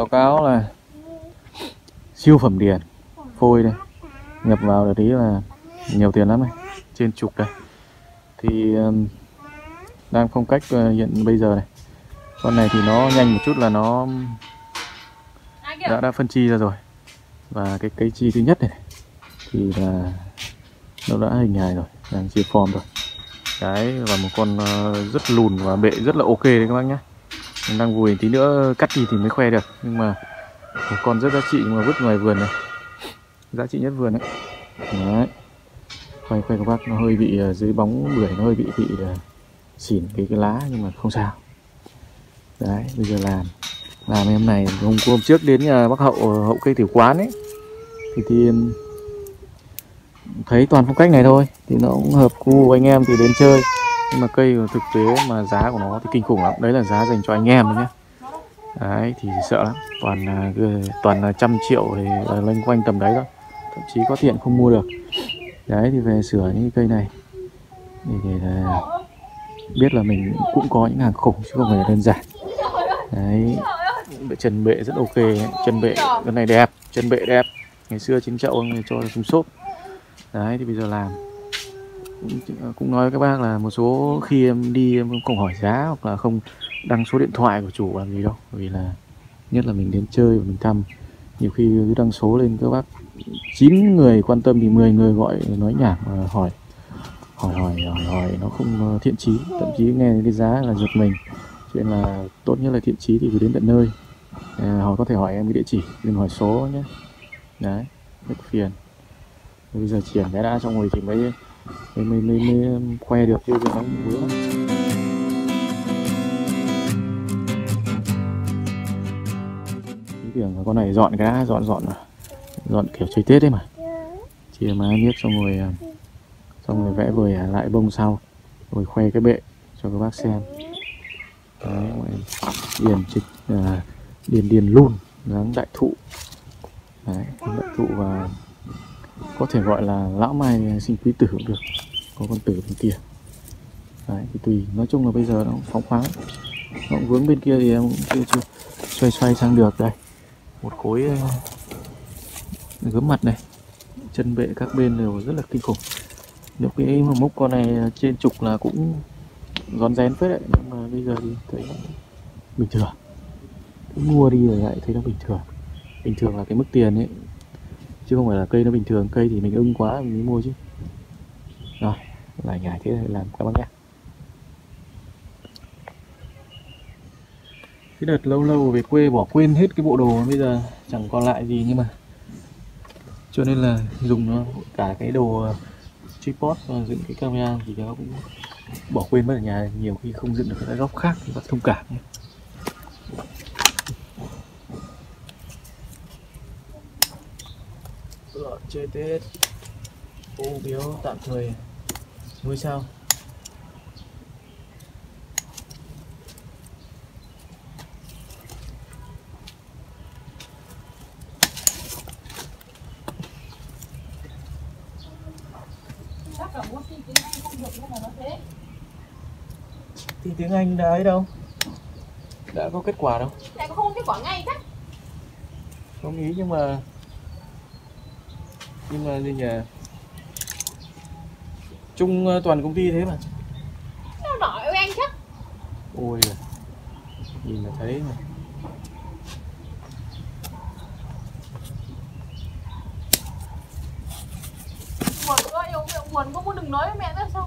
báo cáo là siêu phẩm điền phôi đây, nhập vào được tí là nhiều tiền lắm này, trên chục đây. Thì đang phong cách hiện bây giờ này. Con này thì nó nhanh một chút là nó đã phân chi ra rồi. Và cái chi thứ nhất này thì là nó đã hình hài rồi, đang chia form rồi. Đấy, và một con rất lùn và bệ rất là ok đấy các bác nhé. Mình đang vùi tí nữa cắt đi thì mới khoe được. Nhưng mà một con rất giá trị mà vứt ngoài vườn này, giá trị nhất vườn đấy. Đấy, quay các bác, nó hơi bị dưới bóng bưởi, nó hơi bị xỉn cái lá nhưng mà không sao. Đấy, bây giờ làm em này. Hôm trước đến nhà bác hậu cây tiểu quán ấy thì thấy toàn phong cách này thôi, thì nó cũng hợp gu anh em thì đến chơi. Nhưng mà cây thực tế mà giá của nó thì kinh khủng lắm. Đấy là giá dành cho anh em thôi nhé. Đấy thì sợ lắm, toàn là 100 triệu thì loanh quanh tầm đấy thôi, thậm chí có tiền không mua được. Đấy thì về sửa những cây này để là biết là mình cũng có những hàng khủng chứ không phải là đơn giản. Đấy, chân bệ rất ok ấy. Chân bệ cái này đẹp, chân bệ đẹp. Ngày xưa chín chậu cho thùng xốp. Đấy thì bây giờ làm cũng nói với các bác là một số khi em đi em không hỏi giá hoặc là không đăng số điện thoại của chủ làm gì đâu, vì là nhất là mình đến chơi và mình thăm, nhiều khi cứ đăng số lên các bác 9 người quan tâm thì 10 người gọi nói nhảm hỏi nó không thiện chí, thậm chí nghe cái giá là giật mình. Chuyện là tốt nhất là thiện chí thì cứ đến tận nơi. Họ có thể hỏi em cái địa chỉ, đừng hỏi số nhé. Đấy, rất phiền. Bây giờ chuyển cái đã xong rồi thì mới khoe được chứ nó vướng. Ý tưởng là con này dọn cái đã, dọn kiểu chơi Tết đấy mà. Chia mái miếc xong rồi vẽ vời lại bông sau, rồi khoe cái bệ cho các bác xem. Đấy, điền luôn dáng đại thụ. Đấy, đại thụ và có thể gọi là lão mai sinh quý tử cũng được, có con tử bên kia. Đấy thì tùy, nói chung là bây giờ nó phóng khoáng. Nó cũng vướng bên kia thì em cũng chưa xoay sang được. Đây, một khối gớm mặt này, chân bệ các bên đều rất là kinh khủng. Nếu cái mà mốc con này trên trục là cũng rón rén phết đấy, nhưng mà bây giờ thì thấy bình thường. Cứ mua đi rồi lại thấy nó bình thường. Bình thường là cái mức tiền ấy, chứ không phải là cây nó bình thường. Cây thì mình ưng quá mình mới mua chứ. Rồi, lại nhảy thế này làm các bác nhé. Cái đợt lâu về quê bỏ quên hết cái bộ đồ, bây giờ chẳng còn lại gì, nhưng mà cho nên là dùng nó cả cái đồ tripod và dựng cái camera thì nó cũng bỏ quên mất ở nhà. Nhiều khi không dựng được cái góc khác thì bác thông cảm nhé. Chơi Tết ô biếu tạm thời nuôi sao. Thì tiếng Anh đã ấy đâu, đã có kết quả đâu. Tại không có kết quả ngay chắc. Không ý, nhưng mà gì nhỉ, chung toàn công ty thế mà. Nó nổi anh chắc. Ôi nhìn là thấy mà. Buồn quá, yêu buồn quá, muốn đừng nói với mẹ nữa sao?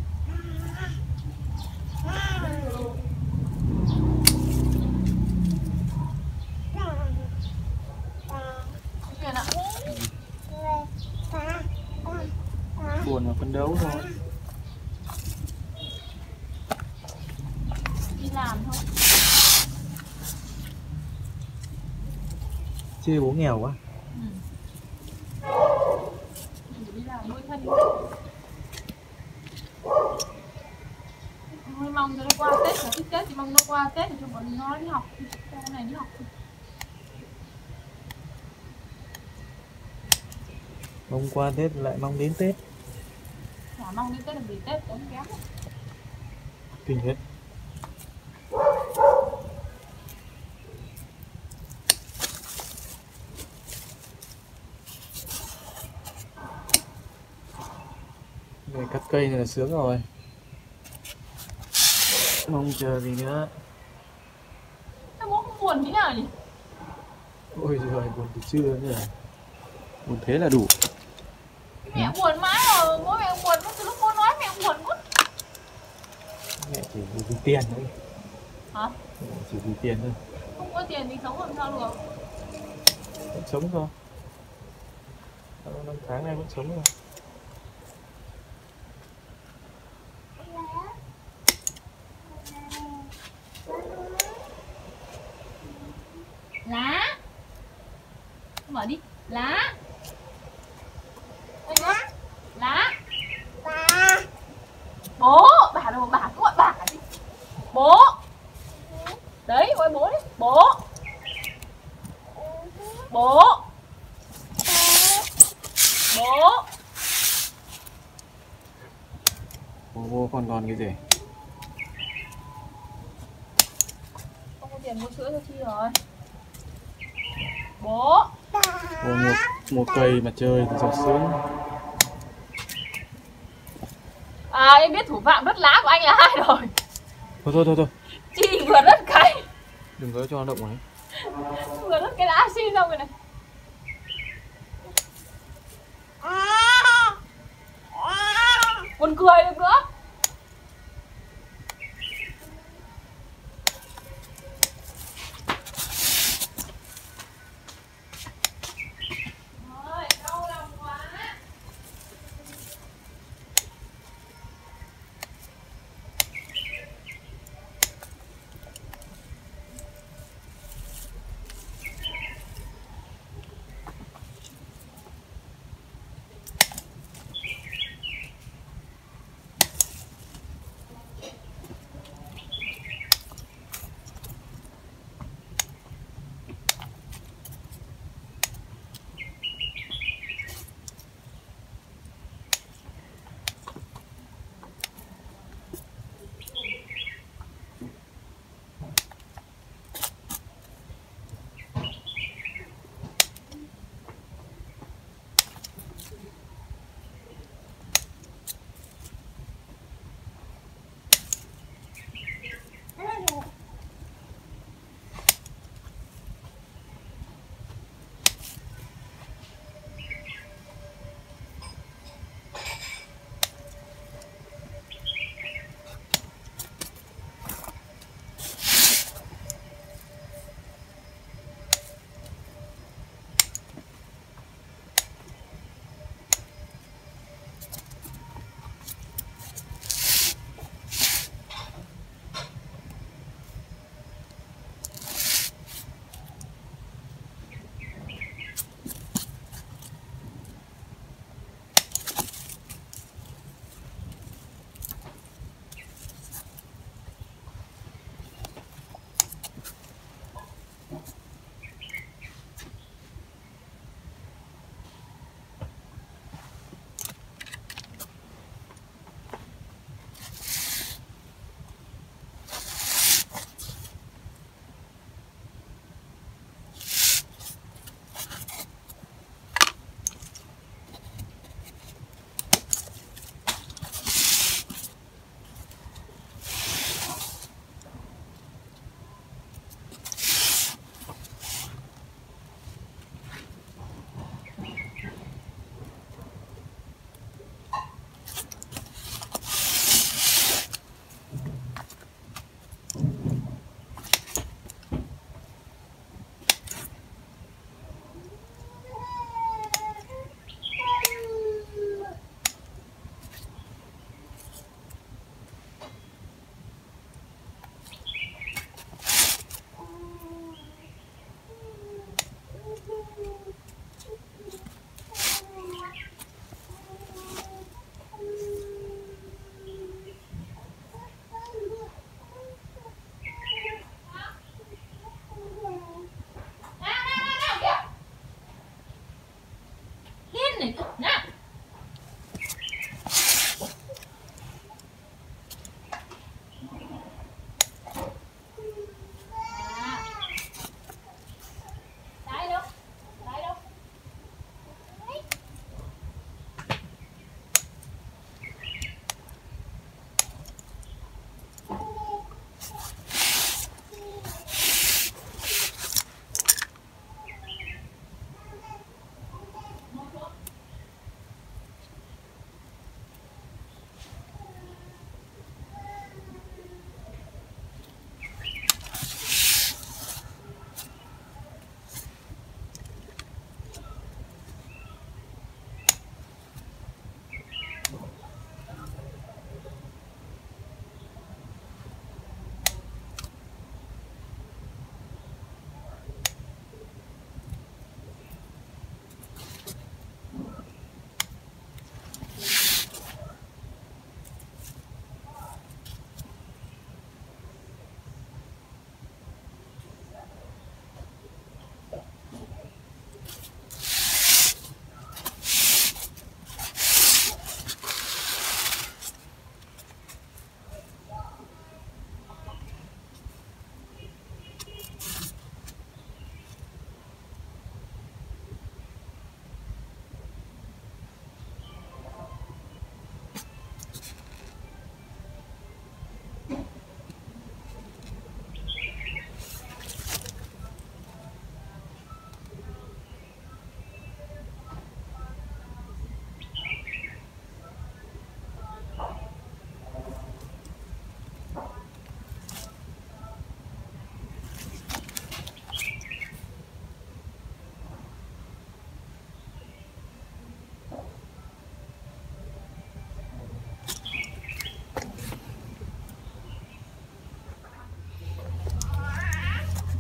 Buồn là phấn đấu thôi. Đi làm thôi. Chê bố nghèo quá. Đi làm nuôi thân. Tôi mong cho nó qua Tết, là thích Tết thì mong nó qua Tết để cho bọn nó đi học, cho con này đi học. Mong qua Tết lại mong đến Tết. Chả mong đến Tết là vì Tết tốn kém. Kinh hết. Để cắt cây này là sướng rồi. Không chờ gì nữa. Sao bố không buồn tí nào nhỉ? Ôi giời, buồn từ trưa nữa. Buồn thế là đủ. Mẹ buồn mãi rồi, bố mẹ buồn, từ lúc bố nói mẹ buồn quá. Mẹ chỉ vì tiền thôi. Hả? Mẹ chỉ vì tiền thôi. Không có tiền thì sống làm sao được? Vẫn sống thôi. Năm tháng này vẫn sống rồi. Lá. Mở đi. Lá. Lá. Lá. Bố. Bà đâu, bà cứ gọi bà đi. Bố. Đấy, gọi bố đi. Bố. Bố. Bố. Bố còn cái gì? Không có tiền mua sữa cho Chi rồi. Bố. Bố một cây mà chơi thì rất sướng. À, em biết thủ phạm đất lá của anh là ai rồi. Thôi. Chi vừa đất cái. Đừng có cho nó động vào đấy. Vừa đất cái lá xin xong rồi này. Buồn cười được nữa. Ôi, đau lòng quá.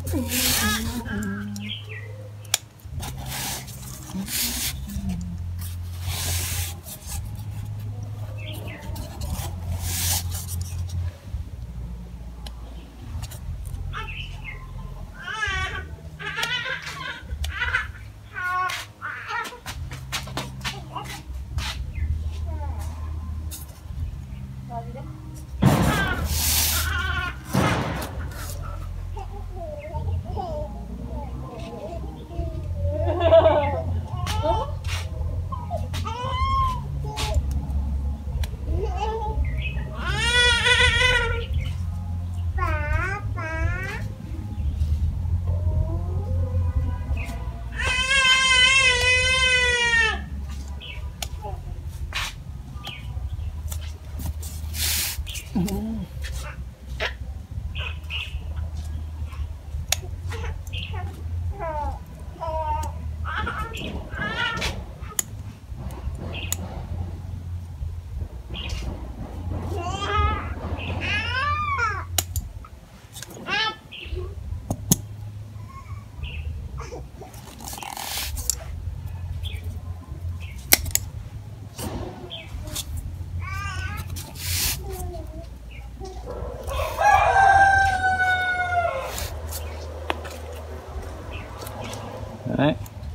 Đấy,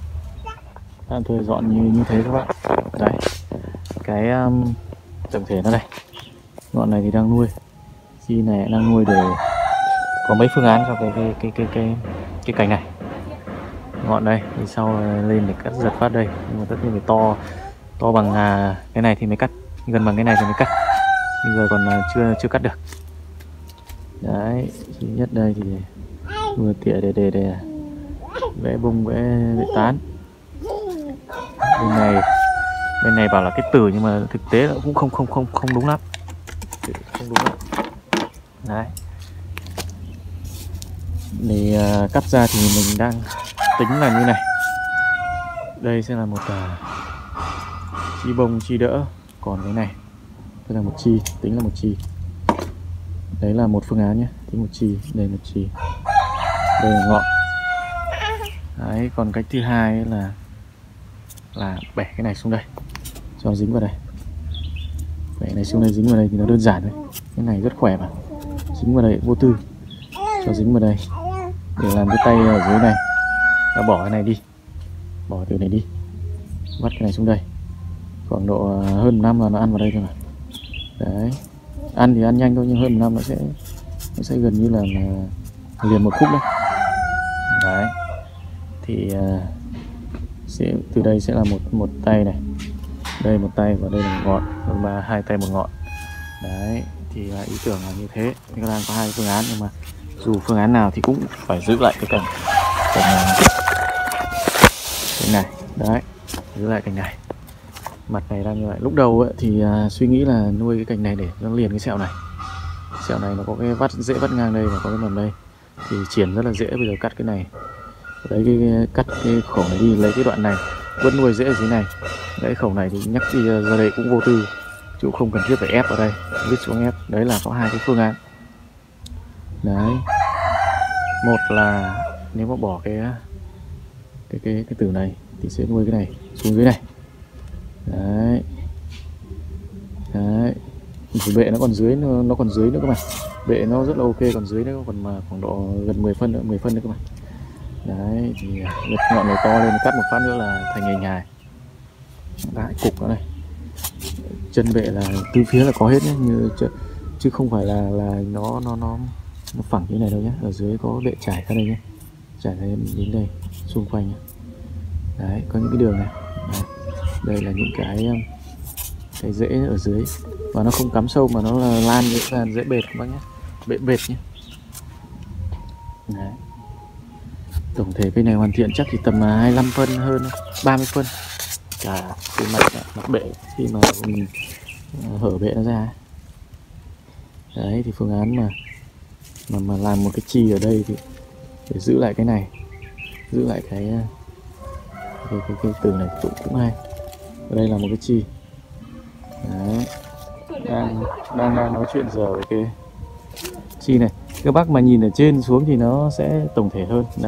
tạm thời dọn như thế các bạn. Đấy, cái tổng thể nó đây. Ngọn này thì đang nuôi, chi này đang nuôi để có mấy phương án cho cái cành này. Ngọn đây thì sau lên để cắt giật phát đây, nhưng mà tất nhiên phải to bằng cái này thì mới cắt, gần bằng cái này thì mới cắt. Bây giờ còn chưa cắt được. Đấy, chi nhất đây thì vừa tỉa để vẽ bông vẽ tán. Bên này bảo là cái tử nhưng mà thực tế là cũng không đúng lắm, không đúng lắm. Đấy, để cắt ra thì mình đang tính là như này. Đây sẽ là một chi bông chi đỡ, còn cái này đây là một chi, tính là một chi. Đấy là một phương án nhé, tính một chi, đây một chi, đây là ngọn. Đấy, còn cách thứ hai là bẻ cái này xuống đây cho dính vào đây. Bẻ này xuống đây, dính vào đây thì nó đơn giản thôi. Cái này rất khỏe mà, dính vào đây vô tư, cho dính vào đây để làm cái tay ở dưới này. Đã bỏ cái này đi, bỏ từ này đi, vắt cái này xuống đây. Khoảng độ hơn 1 năm là nó ăn vào đây thôi mà. Đấy, ăn thì ăn nhanh thôi nhưng hơn 1 năm nó sẽ gần như là liền một khúc đấy. Đấy, thì từ đây sẽ là một tay này, đây một tay và đây là một ngọn, hai tay một ngọn. Đấy, thì ý tưởng là như thế. Mình đang có hai phương án nhưng mà dù phương án nào thì cũng phải giữ lại cái cành này. Đấy, giữ lại cành này. Mặt này đang như vậy. Lúc đầu ấy, thì suy nghĩ là nuôi cái cành này để nó liền cái sẹo này. Sẹo này nó có cái rễ vắt ngang đây và có cái mầm đây thì triển rất là dễ. Bây giờ cắt cái này, lấy cắt cái khẩu này đi, lấy cái đoạn này vẫn nuôi rễ ở dưới này. Đấy, khẩu này thì nhắc đi ra đây cũng vô tư, chứ không cần thiết phải ép ở đây, vít xuống ép. Đấy là có hai cái phương án. Đấy, một là nếu mà bỏ cái tử này thì sẽ nuôi cái này xuống dưới này. Đấy, đấy, bệ nó còn dưới, nó còn dưới nữa cơ mà. Bệ nó rất là ok, còn dưới nữa còn mà khoảng độ gần 10 phân nữa, 10 phân nữa cơ mà. Đấy, thì gật ngọn này to lên, cắt một phát nữa là thành nhành nhài. Đấy, cục nó này, chân bệ là từ phía là có hết nhé, chứ không phải là nó phẳng như này đâu nhé. Ở dưới có bệ trải ra đây nhé, trải ra đến đây xung quanh nhé. Đấy, có những cái đường này. Đấy, đây là những cái rễ ở dưới và nó không cắm sâu mà nó là lan ra dễ bệt các bác nhé, bệt nhé. Đấy, tổng thể cây này hoàn thiện chắc thì tầm 25 phân, hơn 30 phân cả cái mặt bệ khi mà mình hở bệ nó ra. Đấy, thì phương án mà làm một cái chi ở đây thì để giữ lại cái này, giữ lại cái từ này cũng hay. Ở đây là một cái chi. Đấy, đang nói chuyện giờ về cái chi này. Các bác mà nhìn ở trên xuống thì nó sẽ tổng thể hơn. Đây.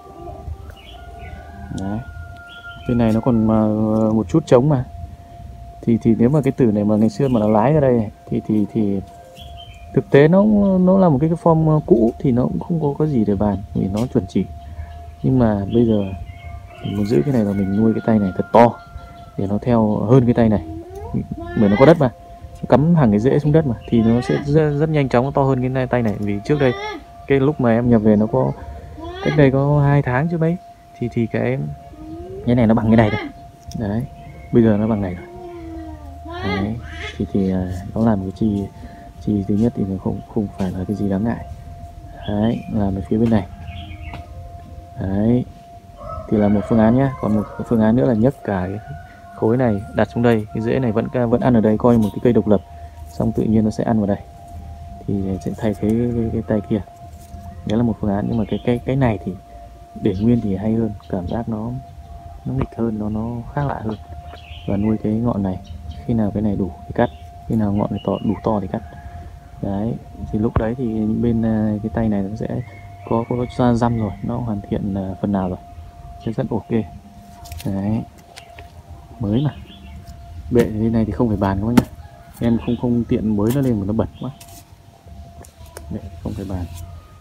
Đấy. Bên này nó còn một chút trống mà. Thì nếu mà cái tử này mà ngày xưa mà nó lái ra đây thì thực tế nó là một cái form cũ thì nó cũng không có gì để bàn vì nó chuẩn chỉ. Nhưng mà bây giờ mình muốn giữ cái này là mình nuôi cái tay này thật to để nó theo hơn cái tay này, bởi nó có đất mà, nó cắm thẳng cái rễ xuống đất mà thì nó sẽ rất nhanh chóng, nó to hơn cái tay này. Vì trước đây cái lúc mà em nhập về nó có cách đây có 2 tháng chứ mấy thì cái này nó bằng cái này thôi. Đấy, bây giờ nó bằng này rồi. Đấy, thì nó làm cái chi thứ nhất thì nó không phải là cái gì đáng ngại. Đấy, làm ở phía bên này. Đấy, thì là một phương án nhá. Còn một phương án nữa là nhấc cả cái khối này đặt xuống đây, cái rễ này vẫn ăn ở đây, coi một cái cây độc lập, xong tự nhiên nó sẽ ăn vào đây thì sẽ thay thế cái tay kia. Đấy là một phương án. Nhưng mà cái này thì để nguyên thì hay hơn, cảm giác nó nghịch hơn, nó khác lạ hơn. Và nuôi cái ngọn này, khi nào cái này đủ thì cắt, khi nào ngọn này đủ to thì cắt. Đấy, thì lúc đấy thì bên cái tay này nó sẽ có ra răm rồi, nó hoàn thiện phần nào rồi, sẽ rất ok. Đấy, mới mà. Bệ thế này thì không phải bàn các bác nhá, em không tiện bới nó lên mà nó bẩn quá. Bệ không phải bàn.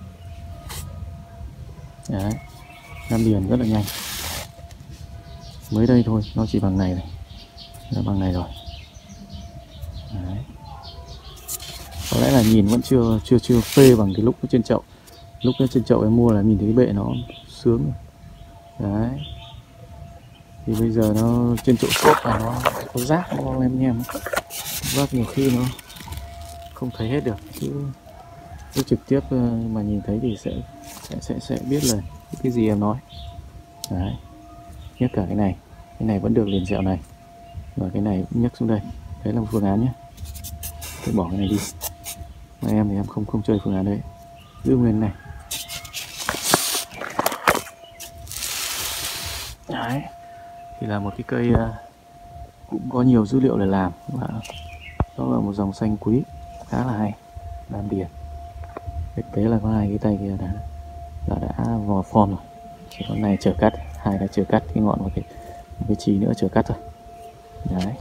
Đấy, làm điền rất là nhanh. Mới đây thôi, nó chỉ bằng này này, nó bằng này rồi. Đấy. Có lẽ là nhìn vẫn chưa phê bằng cái lúc nó trên chậu. Lúc nó trên chậu em mua là nhìn thấy cái bệ nó sướng. Đấy. Thì bây giờ nó trên chậu xốp là nó có rác nó lem nhem. Vác nhiều khi nó không thấy hết được, chứ trực tiếp mà nhìn thấy thì sẽ biết là cái gì em nói. Đấy. Nhấc cả cái này vẫn được liền dẹo này, và cái này cũng nhấc xuống đây. Đấy là một phương án nhé. Tôi bỏ cái này đi. Mà em thì em không chơi phương án đấy, giữ nguyên này. Đấy, thì là một cái cây cũng có nhiều dữ liệu để làm, và đó là một dòng xanh quý khá là hay, làm điền. Thực tế là có 2 cái tay kia đã vò form rồi, chỉ con này chờ cắt, 2 đã chờ cắt cái ngọn và cái chì nữa chờ cắt rồi. Đấy.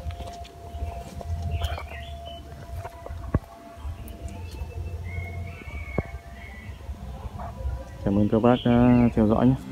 Cảm ơn các bác đã theo dõi nhé.